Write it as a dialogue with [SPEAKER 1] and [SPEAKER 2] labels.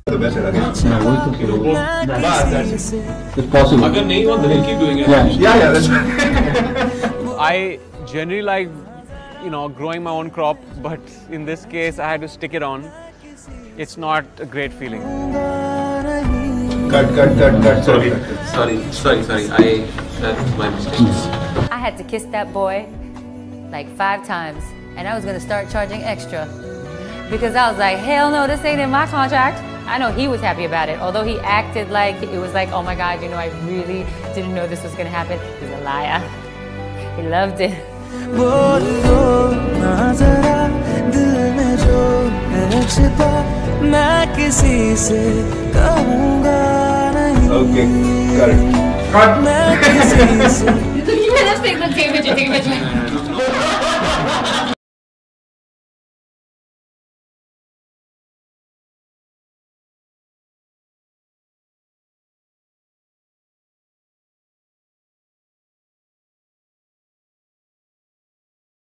[SPEAKER 1] the best है
[SPEAKER 2] It's possible.
[SPEAKER 3] अगर नहीं हुआ तो keep doing it.
[SPEAKER 1] Yeah, that's right.
[SPEAKER 4] I generally like, growing my own crop, but in this case, I had to stick it on. It's not a great feeling.
[SPEAKER 1] Cut.
[SPEAKER 3] Sorry. That's my mistake.
[SPEAKER 5] I had to kiss that boy like 5 times, and I was gonna start charging extra because I was like, hell no, this ain't in my contract. I know he was happy about it, although he acted like it was like, oh my God, I really didn't know this was gonna happen. He's a liar. He loved it.
[SPEAKER 1] Okay, cut.
[SPEAKER 5] You can just take the picture.